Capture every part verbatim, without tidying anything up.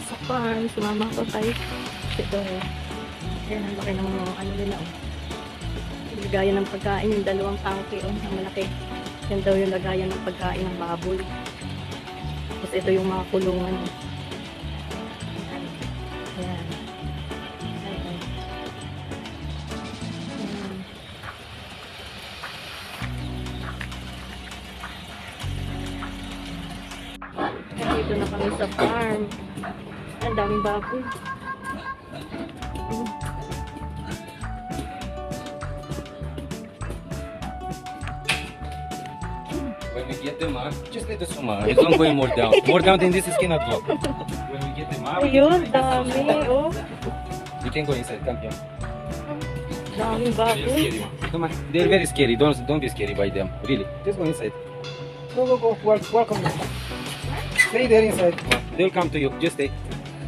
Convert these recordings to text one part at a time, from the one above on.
sa farm. Sumama ko tayo. Ito. Ayan, ang laki ng ano nila. Oh. Lagayan ng pagkain. Yung dalawang tangke. Oh, ang malaki. Yan daw yung lagayan ng pagkain ng baboy. Tapos ito yung mga kulungan. Ayan. Ayan. Dito na kami sa farm. Ang daming baboy. When we get them up, just let the suma. It's not going more down. More down than this is cannot go. When we get them up, Ayun, dami. Oh, you can go inside. Come here. daming They're baboy. scary. Come on. They're very scary. Don't don't be scary by them. Really. Just go inside. Go go go. Wel- Welcome. Stay there inside. They'll come to you. Just stay.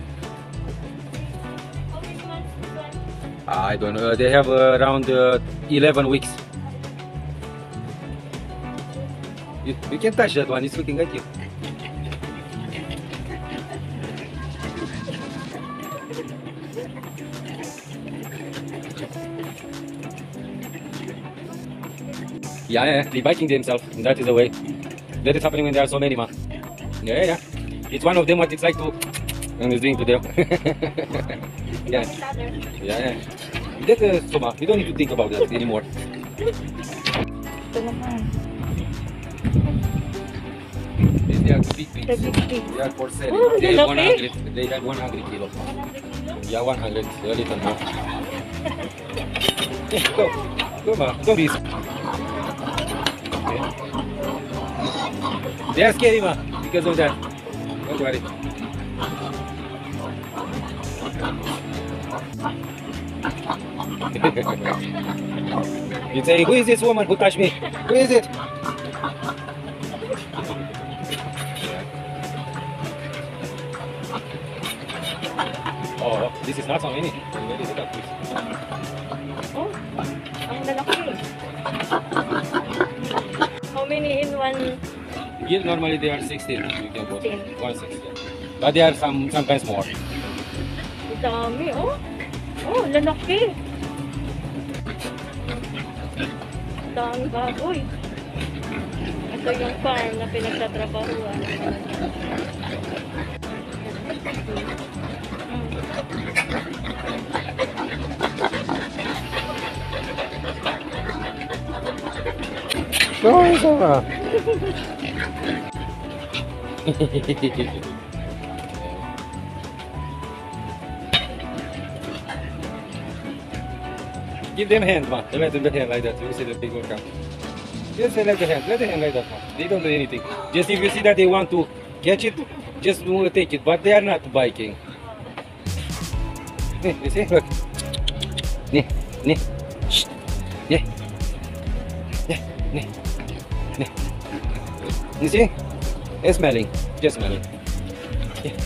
I don't know. They have uh, around uh, eleven weeks. You, you can touch that one. It's looking at you. Yeah, yeah, they're biting themselves. That is the way. That is happening when there are so many, man. Yeah, yeah. It's one of them what it's like to, and it's doing to them. Yeah, yeah, yeah. That is so much. We don't need to think about that anymore. Ito naman. They are big The pigs. big pig. They are for sale. Oh, they they're have one lovely. hundred. They have one hundred kilo. Yeah, one hundred. A little more. Yeah, go, go, ma. Don't be. Okay. They are scary, ma, because of that. Don't worry. You say, who is this woman who touched me? Who is it? Oh, this is not so many. Very little, please. Oh, ang lalaki. How many in one? Here normally they are sixteen. You can put sixteen. one sixteen. But they are some sometimes more. Ang dami, oh. Oh, lalaki. Ang dami baboy. Ito yung farm na pinagtatrabahuan. No, it's alright. Give them hand, man. Let them the hand like that. You see the big one come. Just let the hand. Let the hand like that, man. They don't do anything. Just if you see that they want to catch it, just take it. But they are not biting. You see? Look. Ne, ne. Shh. Ne. Ne, ne. Ne. You see? It's smelling. Just smelling. Yeah.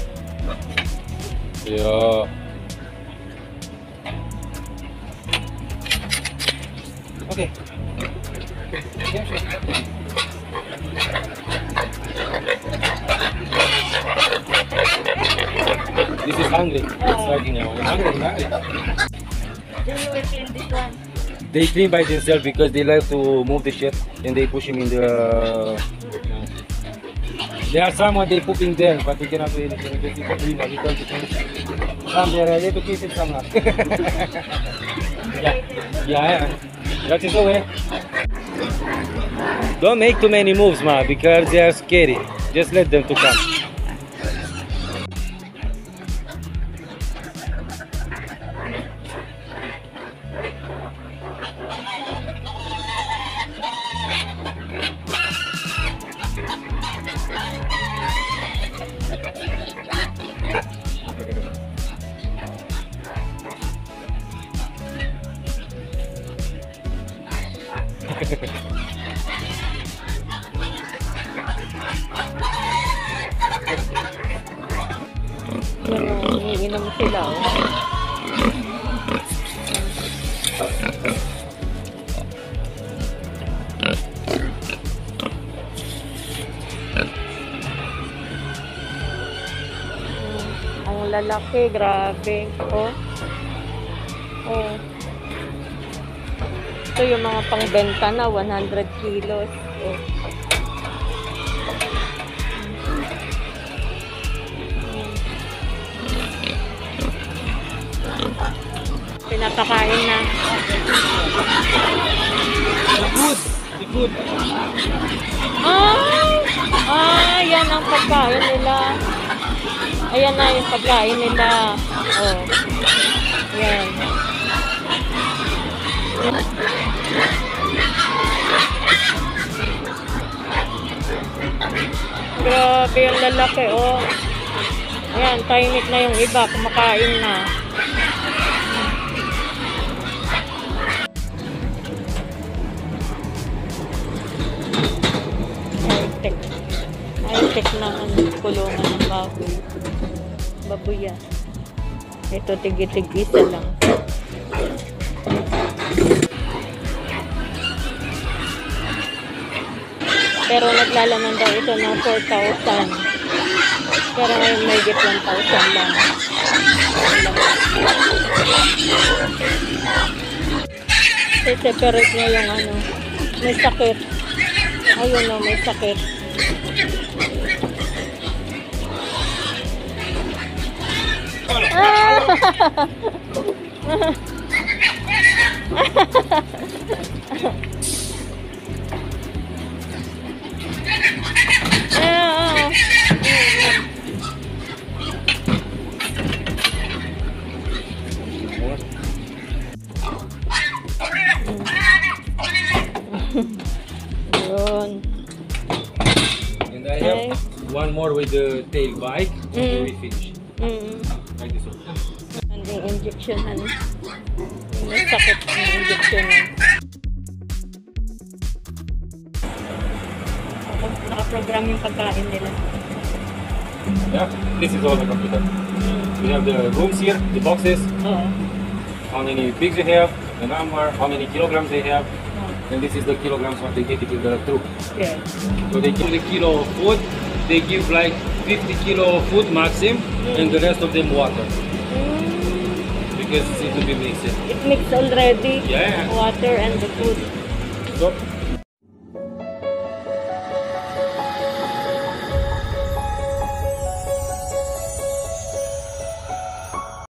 Yeah. Okay. Yeah, sure. This is hungry. It's fighting now. It's hungry, it's hungry. Then you will clean this one. They clean by themselves because they like to move the shit and they push him in the. There are some what they pooping there, but we cannot do anything. They keep clean, but we can't do anything. Some they are ready to kiss it, some not. Yeah, yeah, that is the way. Don't make too many moves, ma, because they are scary. Just let them to come. Iniinom sila, oh. Ayan ang lalaki, grabe. Oh. Oh. Ito yung mga pangbenta na, one hundred kilos. Oh. Pinapakain na. The food! The food! Ay! Ah, yan ang pagkain nila. Ayan na yung pagkain nila. Oh. Yan. Grabe yung lalaki, oh. Ayan, tahimik na yung iba. Kumakain na. High-tech. High-tech na ang kulungan ng baboy. Babuya. Ito, tig-tig-isa lang. Pero naglalaman daw ito ng four thousand. Pero ngayon may git one thousand lang. I-separate niya yung ano. May sakit. Ayun o, may sakit. Yun. And I have one more with the tail bite. Mm. We finish. Mm. Like this one. Anding injection, ano. May sakit ng injection. Ako, nakaprogram yung pagkain nila. Yeah, this is all the computer. Mm. We have the rooms here, the boxes, Oo. how many pigs they have, the number, how many kilograms they have, Oh. and this is the kilograms what they get to the troop. Yeah. So they give the kilo of food, they give like fifty kilo of food maximum, and the rest of them water Mm. because it needs to be mixed. It mixed already. Yeah. Water and the food. So